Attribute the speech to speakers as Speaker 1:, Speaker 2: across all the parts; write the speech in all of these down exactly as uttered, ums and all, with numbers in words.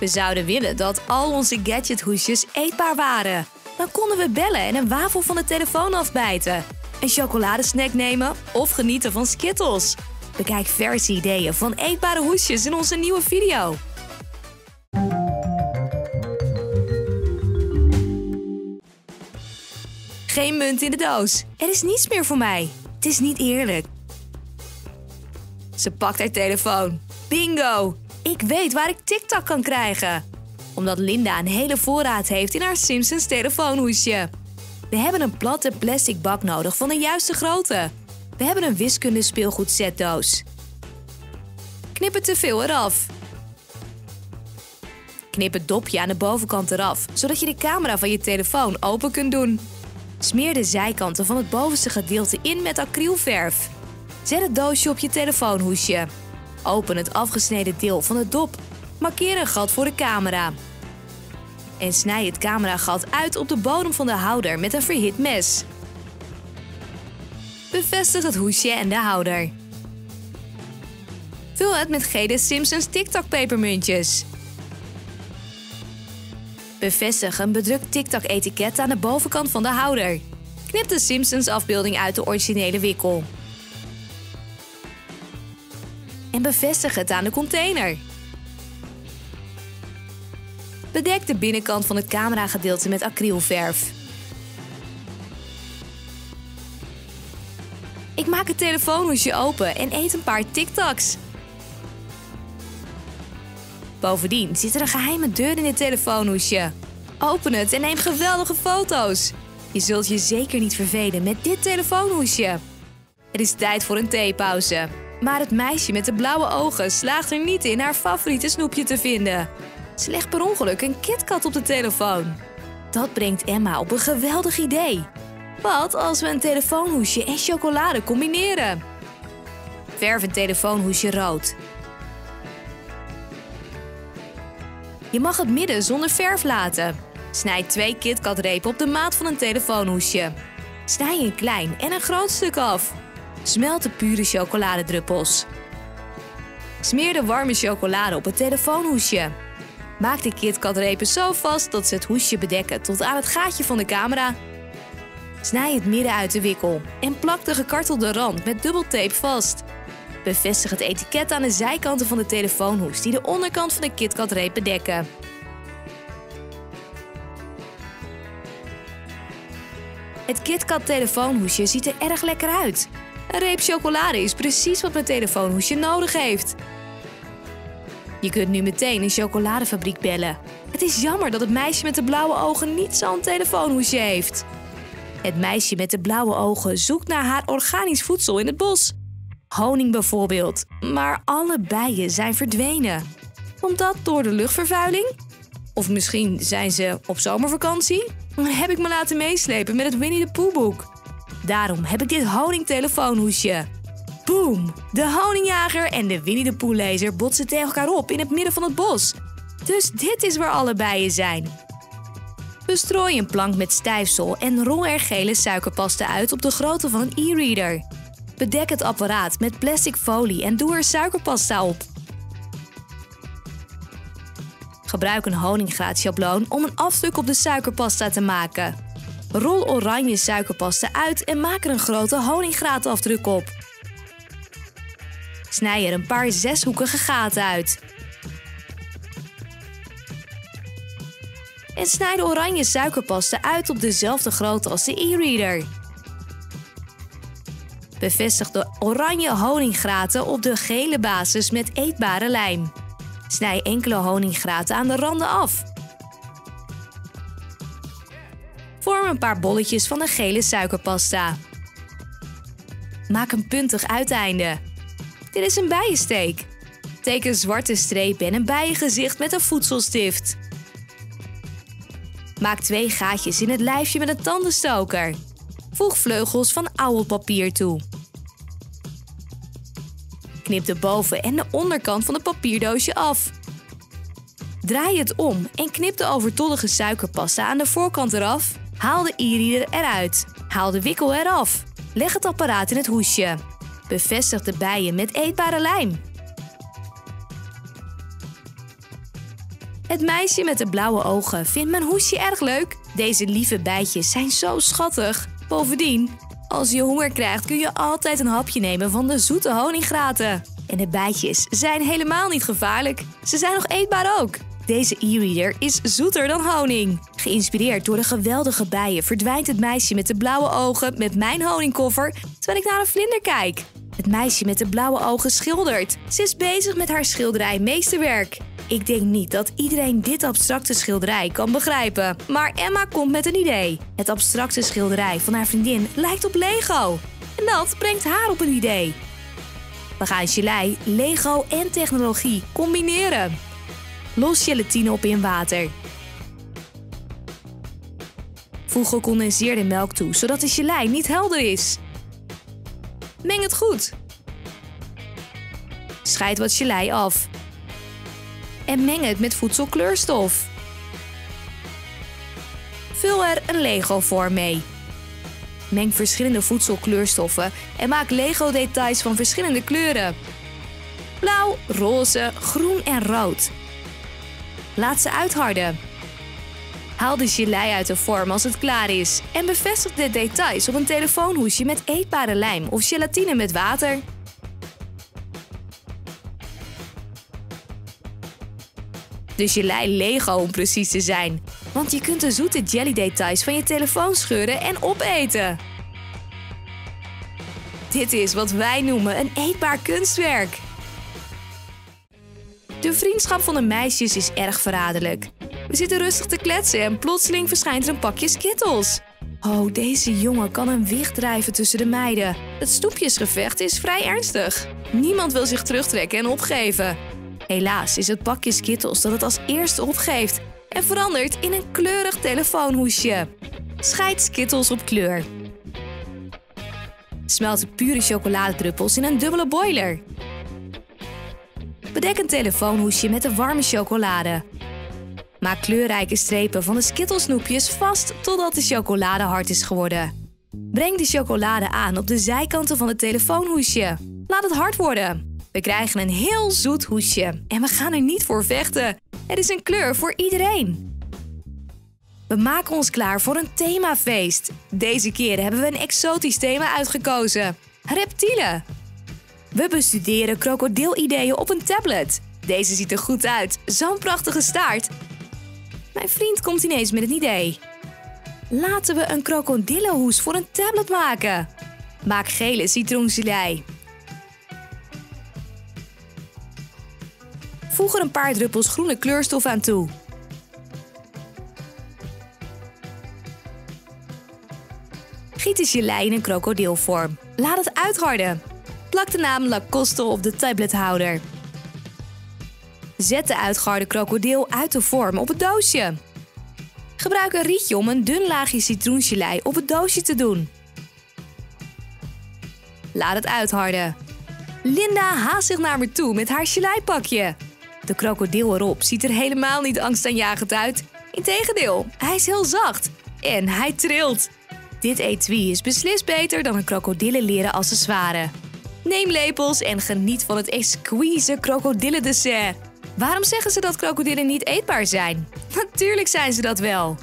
Speaker 1: We zouden willen dat al onze gadgethoesjes eetbaar waren. Dan konden we bellen en een wafel van de telefoon afbijten, een chocoladesnack nemen of genieten van Skittles. Bekijk verse ideeën van eetbare hoesjes in onze nieuwe video. Geen munt in de doos. Er is niets meer voor mij. Het is niet eerlijk. Ze pakt haar telefoon. Bingo! Ik weet waar ik TikTok kan krijgen. Omdat Linda een hele voorraad heeft in haar Simpsons telefoonhoesje. We hebben een platte plastic bak nodig van de juiste grootte. We hebben een wiskunde speelgoedsetdoos. Knip het te veel eraf. Knip het dopje aan de bovenkant eraf, zodat je de camera van je telefoon open kunt doen. Smeer de zijkanten van het bovenste gedeelte in met acrylverf. Zet het doosje op je telefoonhoesje. Open het afgesneden deel van het dop. Markeer een gat voor de camera. En snij het cameragat uit op de bodem van de houder met een verhit mes. Bevestig het hoesje en de houder. Vul het met gele Simpsons TikTok pepermuntjes. Bevestig een bedrukt TikTok etiket aan de bovenkant van de houder. Knip de Simpsons afbeelding uit de originele wikkel. En bevestig het aan de container. Bedek de binnenkant van het cameragedeelte met acrylverf. Ik maak het telefoonhoesje open en eet een paar TikToks. Bovendien zit er een geheime deur in het telefoonhoesje. Open het en neem geweldige foto's. Je zult je zeker niet vervelen met dit telefoonhoesje. Het is tijd voor een theepauze. Maar het meisje met de blauwe ogen slaagt er niet in haar favoriete snoepje te vinden. Ze legt per ongeluk een KitKat op de telefoon. Dat brengt Emma op een geweldig idee. Wat als we een telefoonhoesje en chocolade combineren? Verf een telefoonhoesje rood. Je mag het midden zonder verf laten. Snijd twee KitKat-repen op de maat van een telefoonhoesje. Snij een klein en een groot stuk af. Smelt de pure chocoladedruppels. Smeer de warme chocolade op het telefoonhoesje. Maak de KitKat-repen zo vast dat ze het hoesje bedekken tot aan het gaatje van de camera. Snij het midden uit de wikkel en plak de gekartelde rand met dubbeltape vast. Bevestig het etiket aan de zijkanten van de telefoonhoes die de onderkant van de KitKat-reep bedekken. Het KitKat-telefoonhoesje ziet er erg lekker uit. Een reep chocolade is precies wat mijn telefoonhoesje nodig heeft. Je kunt nu meteen een chocoladefabriek bellen. Het is jammer dat het meisje met de blauwe ogen niet zo'n telefoonhoesje heeft. Het meisje met de blauwe ogen zoekt naar haar organisch voedsel in het bos. Honing bijvoorbeeld. Maar alle bijen zijn verdwenen. Komt dat door de luchtvervuiling? Of misschien zijn ze op zomervakantie? Heb ik me laten meeslepen met het Winnie de Pooh boek. Daarom heb ik dit honingtelefoonhoesje. Boom! De honingjager en de Winnie de Pooh lezer botsen tegen elkaar op in het midden van het bos. Dus dit is waar alle bijen zijn. Bestrooi een plank met stijfsel en rol er gele suikerpasta uit op de grootte van een e-reader. Bedek het apparaat met plastic folie en doe er suikerpasta op. Gebruik een honingraatschabloon om een afdruk op de suikerpasta te maken. Rol oranje suikerpasta uit en maak er een grote honingraatafdruk op. Snij er een paar zeshoekige gaten uit. En snij de oranje suikerpasta uit op dezelfde grootte als de e-reader. Bevestig de oranje honinggraten op de gele basis met eetbare lijm. Snij enkele honinggraten aan de randen af. Vorm een paar bolletjes van de gele suikerpasta. Maak een puntig uiteinde. Dit is een bijensteek. Teken zwarte strepen en een bijengezicht met een voedselstift. Maak twee gaatjes in het lijfje met een tandenstoker. Voeg vleugels van ouwelpapier toe. Knip de boven- en de onderkant van het papierdoosje af. Draai het om en knip de overtollige suikerpasta aan de voorkant eraf. Haal de e-reader eruit. Haal de wikkel eraf. Leg het apparaat in het hoesje. Bevestig de bijen met eetbare lijm. Het meisje met de blauwe ogen vindt mijn hoesje erg leuk. Deze lieve bijtjes zijn zo schattig. Bovendien, als je honger krijgt kun je altijd een hapje nemen van de zoete honinggraten. En de bijtjes zijn helemaal niet gevaarlijk. Ze zijn nog eetbaar ook. Deze e-reader is zoeter dan honing. Geïnspireerd door de geweldige bijen verdwijnt het meisje met de blauwe ogen met mijn honingkoffer terwijl ik naar een vlinder kijk. Het meisje met de blauwe ogen schildert. Ze is bezig met haar schilderij meesterwerk. Ik denk niet dat iedereen dit abstracte schilderij kan begrijpen. Maar Emma komt met een idee. Het abstracte schilderij van haar vriendin lijkt op Lego. En dat brengt haar op een idee. We gaan gelei, Lego en technologie combineren. Los gelatine op in water. Voeg gecondenseerde melk toe, zodat de gelei niet helder is. Meng het goed. Scheid wat gelei af. En meng het met voedselkleurstof. Vul er een Lego-vorm mee. Meng verschillende voedselkleurstoffen en maak Lego-details van verschillende kleuren. Blauw, roze, groen en rood. Laat ze uitharden. Haal de gelei uit de vorm als het klaar is en bevestig de details op een telefoonhoesje met eetbare lijm of gelatine met water. De gelei Lego om precies te zijn, want je kunt de zoete jelly-details van je telefoon scheuren en opeten. Dit is wat wij noemen een eetbaar kunstwerk. De vriendschap van de meisjes is erg verraderlijk. We zitten rustig te kletsen en plotseling verschijnt er een pakje Skittles. Oh, deze jongen kan een wicht drijven tussen de meiden. Het stoepjesgevecht is vrij ernstig. Niemand wil zich terugtrekken en opgeven. Helaas is het pakje Skittles dat het als eerste opgeeft en verandert in een kleurig telefoonhoesje. Scheid Skittles op kleur. Smelt de pure chocoladedruppels in een dubbele boiler. Bedek een telefoonhoesje met de warme chocolade. Maak kleurrijke strepen van de Skittles-snoepjes vast totdat de chocolade hard is geworden. Breng de chocolade aan op de zijkanten van het telefoonhoesje. Laat het hard worden. We krijgen een heel zoet hoesje en we gaan er niet voor vechten. Het is een kleur voor iedereen. We maken ons klaar voor een themafeest. Deze keer hebben we een exotisch thema uitgekozen. Reptielen. We bestuderen krokodilideeën op een tablet. Deze ziet er goed uit. Zo'n prachtige staart. Mijn vriend komt ineens met een idee. Laten we een krokodillenhoes voor een tablet maken. Maak gele citroengelei. Voeg er een paar druppels groene kleurstof aan toe. Giet de gelei in een krokodilvorm. Laat het uitharden. Plak de naam Lacoste op de tablethouder. Zet de uitgeharde krokodil uit de vorm op het doosje. Gebruik een rietje om een dun laagje citroengelei op het doosje te doen. Laat het uitharden. Linda haast zich naar me toe met haar geleipakje. De krokodil erop ziet er helemaal niet angstaanjagend uit. Integendeel, hij is heel zacht en hij trilt. Dit etui is beslist beter dan een krokodillenleren accessoire. Neem lepels en geniet van het exquise krokodillendessert. Waarom zeggen ze dat krokodillen niet eetbaar zijn? Natuurlijk zijn ze dat wel.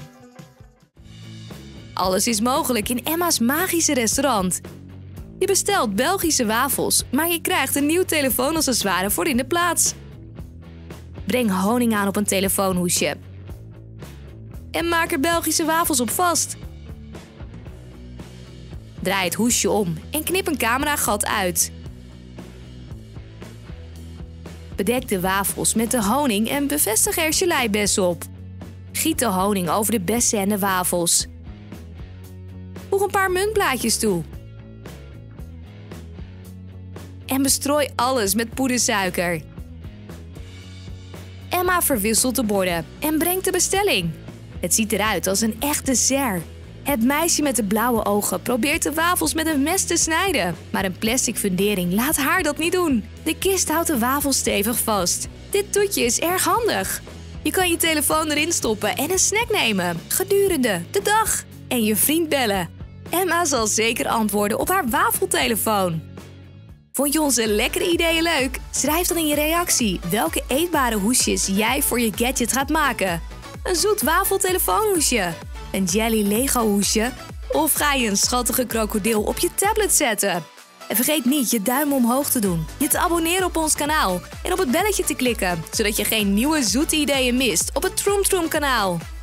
Speaker 1: Alles is mogelijk in Emma's magische restaurant. Je bestelt Belgische wafels, maar je krijgt een nieuw telefoonaccessoire voor in de plaats. Breng honing aan op een telefoonhoesje. En maak er Belgische wafels op vast. Draai het hoesje om en knip een cameragat uit. Bedek de wafels met de honing en bevestig er geleibessen op. Giet de honing over de bessen en de wafels. Voeg een paar muntblaadjes toe. En bestrooi alles met poedersuiker. Emma verwisselt de borden en brengt de bestelling. Het ziet eruit als een echt dessert. Het meisje met de blauwe ogen probeert de wafels met een mes te snijden. Maar een plastic fundering laat haar dat niet doen. De kist houdt de wafels stevig vast. Dit toetje is erg handig. Je kan je telefoon erin stoppen en een snack nemen. Gedurende de dag. En je vriend bellen. Emma zal zeker antwoorden op haar wafeltelefoon. Vond je onze lekkere ideeën leuk? Schrijf dan in je reactie welke eetbare hoesjes jij voor je gadget gaat maken. Een zoet wafeltelefoonhoesje, een jelly Lego hoesje of ga je een schattige krokodil op je tablet zetten. En vergeet niet je duim omhoog te doen, je te abonneren op ons kanaal en op het belletje te klikken, zodat je geen nieuwe zoete ideeën mist op het Troom Troom kanaal.